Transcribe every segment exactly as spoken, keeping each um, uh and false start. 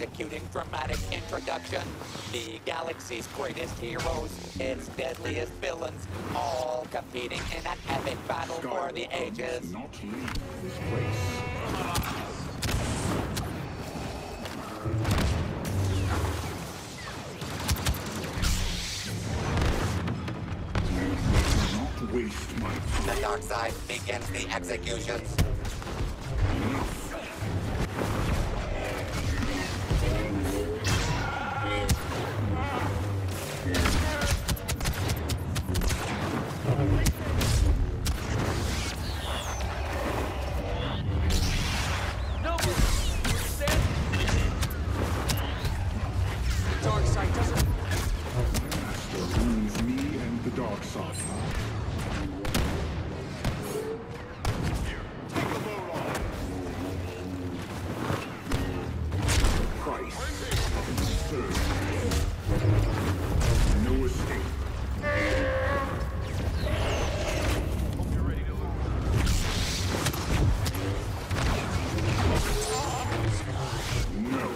executing dramatic introduction. The galaxy's greatest heroes, its deadliest villains, all competing in an epic battle Skywalker for the ages. must not leave this place. Do not waste my time. The dark side begins the executions. Enough. Dark side doesn't. Master rules me and the dark side. The price of absurd. No escape. Hope you're ready to lose. No.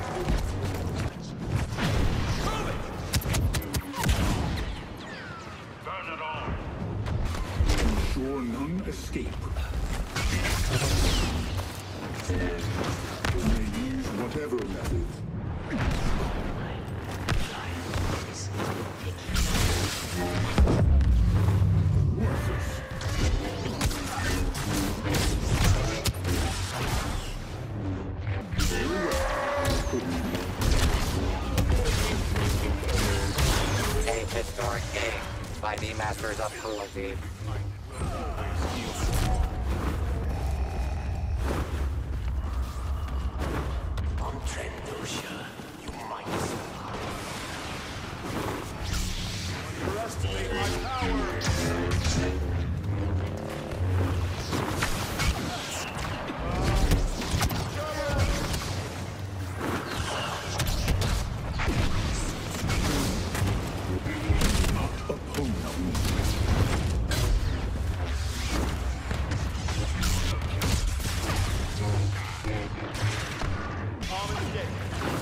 Burn it all. Ensure none escape. You may use whatever method. Worthless. Very well. Couldn't be. A historic game by the masters of cruelty. On Trandosha, you might survive. Underestimate my power! Not opponent. Calm and steady.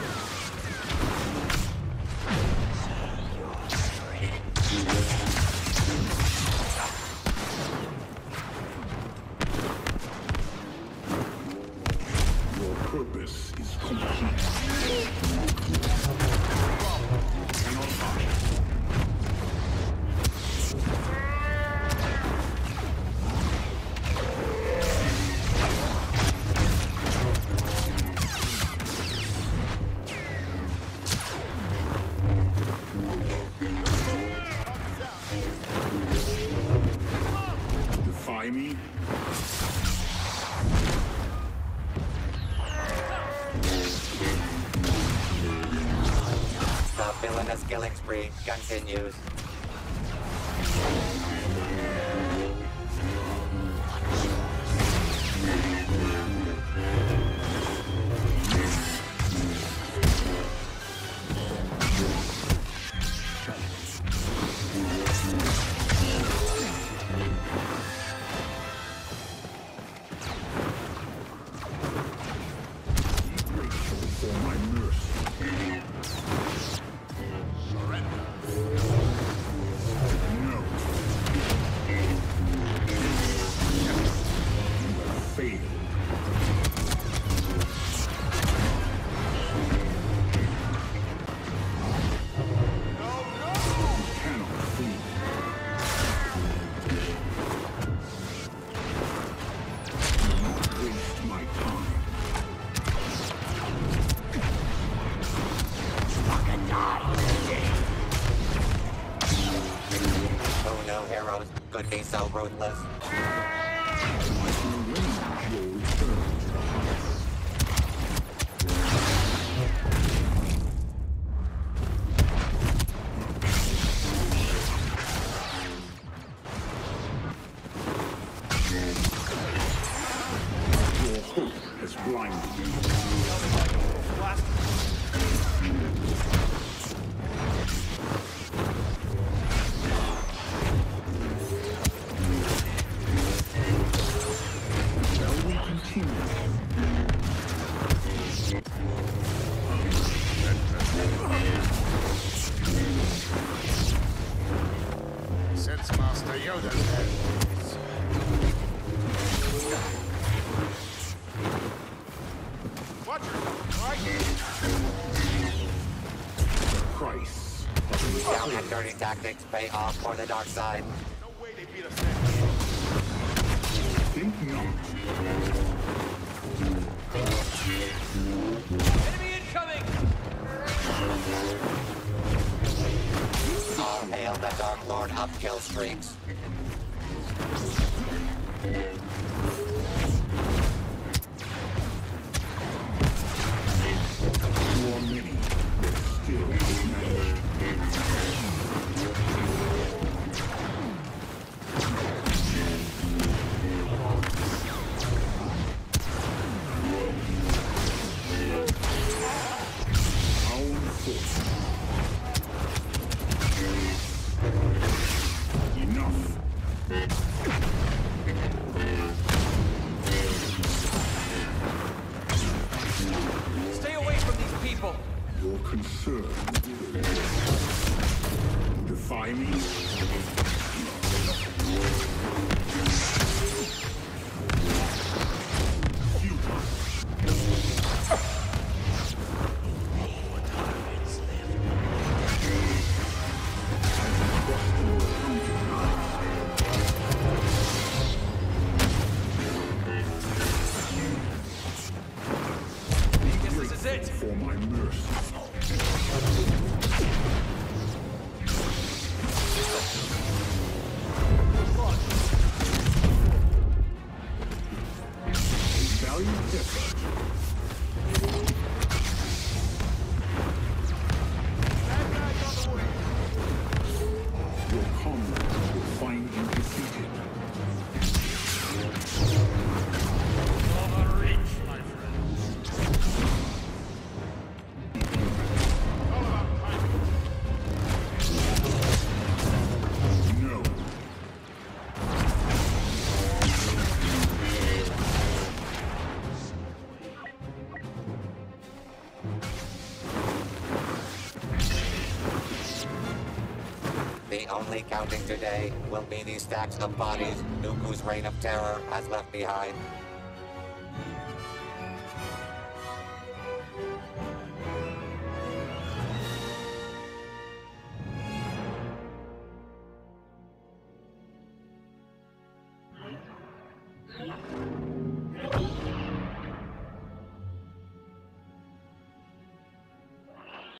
Your purpose is complete. Cannot hide. Defy me? The villainous killing spree continues. For my mercy. No. You have failed. You cannot flee. Do not waste my time. Who knew heroes could be so ruthless? I can arrange your return to the heart. Your hope has blinded you. Blast. long and dirty tactics pay off for the dark side. No way they beat us there. Think not. Enemy incoming! All hail the Dark Lord upkill streaks. You are many, but still outmatched. Our force. Enough. Stay away from these people! Your concern. Defy me? Futile. I guess this is it! For my mercy. Valiant effort. Bad guys on the way! Your comrades will find you defeated. Overreach, my friend. All about timing. No. The only counting today will be these stacks of bodies Dooku's reign of terror has left behind.